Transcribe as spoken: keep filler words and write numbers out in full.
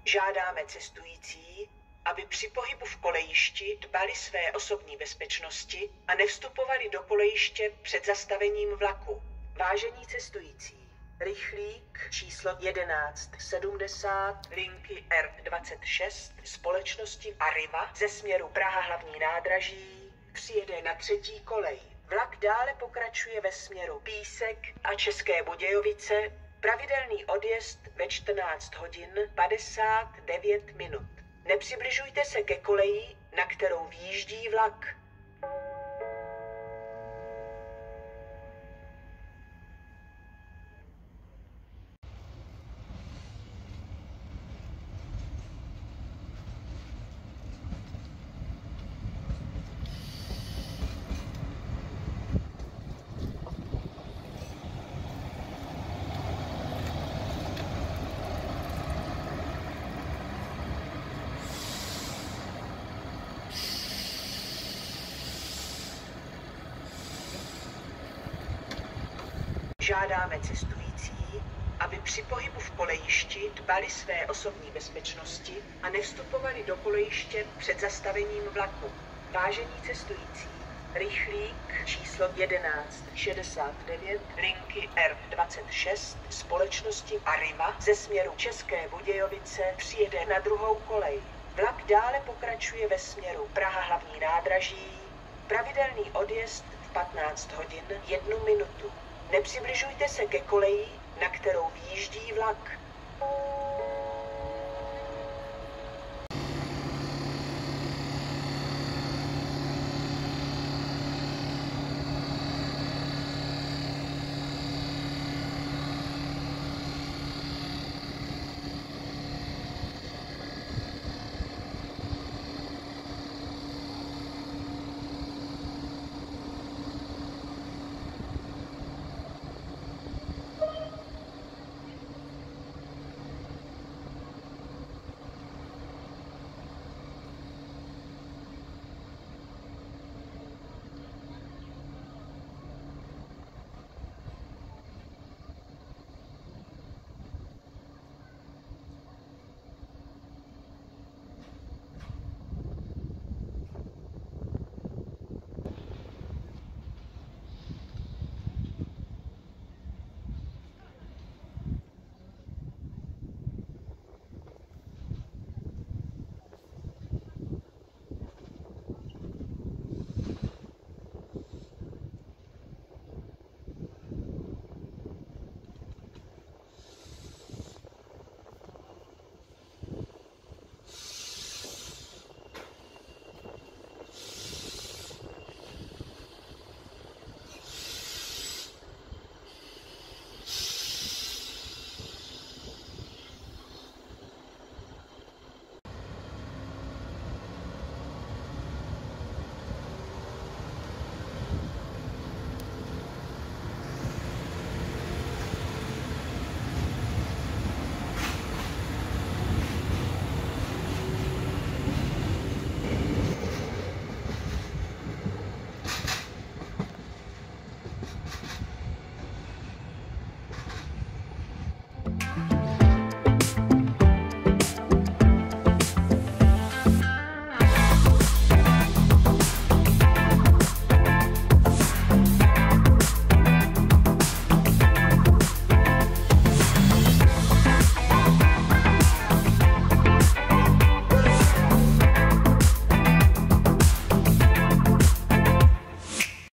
Žádáme cestující, aby při pohybu v kolejišti dbali své osobní bezpečnosti a nevstupovali do kolejiště před zastavením vlaku. Vážení cestující, rychlík číslo jedenáct sedmdesát linky R dvacet šest společnosti Arriva ze směru Praha hlavní nádraží přijede na třetí kolej. Vlak dále pokračuje ve směru Písek a České Budějovice. Pravidelný odjezd ve čtrnáct hodin padesát devět minut. Nepřibližujte se ke koleji, na kterou výjíždí vlak. Žádáme cestující, aby při pohybu v kolejišti dbali své osobní bezpečnosti a nevstupovali do kolejiště před zastavením vlaku. Vážení cestující, rychlík číslo jedenáct šedesát devět linky R dvacet šest společnosti Arriva ze směru České Budějovice přijede na druhou kolej. Vlak dále pokračuje ve směru Praha hlavní nádraží. Pravidelný odjezd v patnáct hodin jednu minutu. Nepřibližujte se ke koleji, na kterou výjíždí vlak.